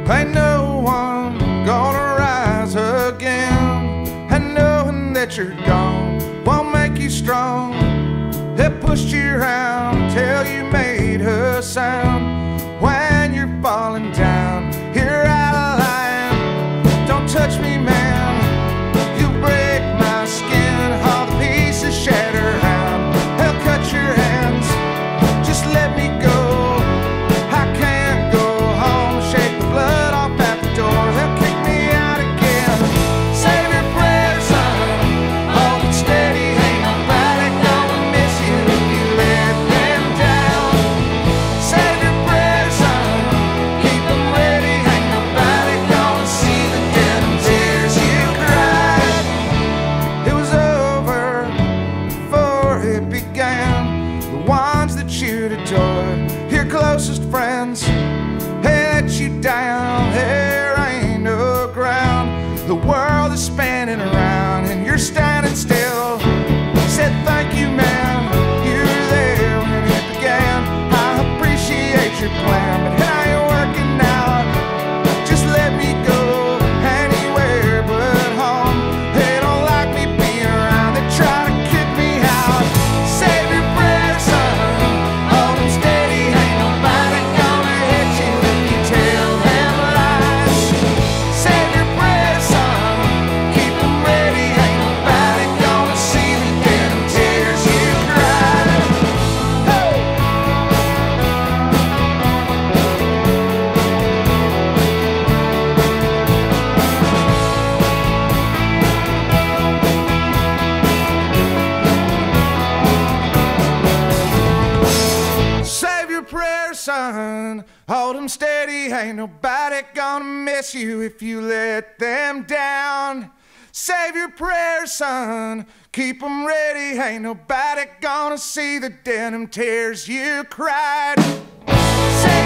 Ain't no one gonna rise again, and knowing that you're gone won't make you strong. It pushed you around till you made her sound. When you're falling down, you're out of line. Don't touch me, man, you'll break my skin. All the pieces shatter around, they'll cut your hands. Just let me go, I can't go home. Shake the blood off at the door, they'll kick me out again. Save your prayers, son, hold it steady. Ain't nobody gonna miss you if you let them down. Save your prayers, son, keep them ready. Ain't nobody gonna see the denim tears you cried. It was over before it began. The ones that you'd adored, your closest friends, they let you down. There ain't no ground. The world is spinning around and you're standing still. Said thank you, man, you were there when it began. I appreciate your plan, but it ain't working out. Just let me go anywhere but home. They don't like me being around, they try to kick me out. Save your prayers, son, hold them steady. Ain't nobody gonna hit you if you tell them lies. Save your prayers, son, keep them ready. Ain't nobody gonna see the denim tears you cried. Hey! Save your prayers, son, hold them steady. Ain't nobody gonna miss you if you let them down. Save your prayers, son, keep them ready. Ain't nobody gonna see the denim tears you cried. Save